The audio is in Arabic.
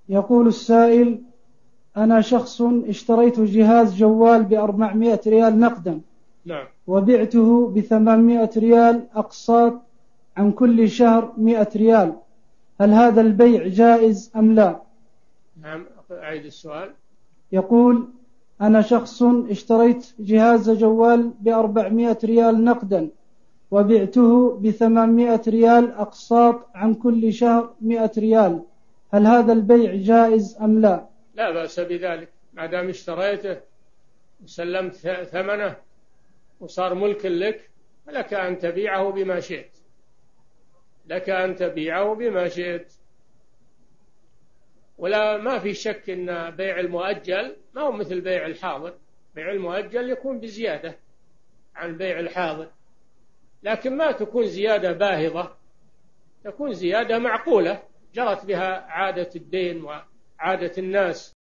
يقول السائل: أنا شخص اشتريت جهاز جوال ب400 ريال نقدا، نعم. وبعته ب800 ريال أقساط عن كل شهر 100 ريال، هل هذا البيع جائز أم لا؟ نعم، أعيد السؤال. يقول: أنا شخص اشتريت جهاز جوال ب400 ريال نقدا، وبعته ب800 ريال أقساط عن كل شهر 100 ريال، هل هذا البيع جائز أم لا؟ لا بأس بذلك، ما دام اشتريته وسلمت ثمنه وصار ملك لك، لك أن تبيعه بما شئت، لك أن تبيعه بما شئت. ولا ما في شك أن بيع المؤجل ما هو مثل بيع الحاضر. بيع المؤجل يكون بزيادة عن بيع الحاضر، لكن ما تكون زيادة باهظة، تكون زيادة معقولة جرت بها عادة الدين وعادة الناس.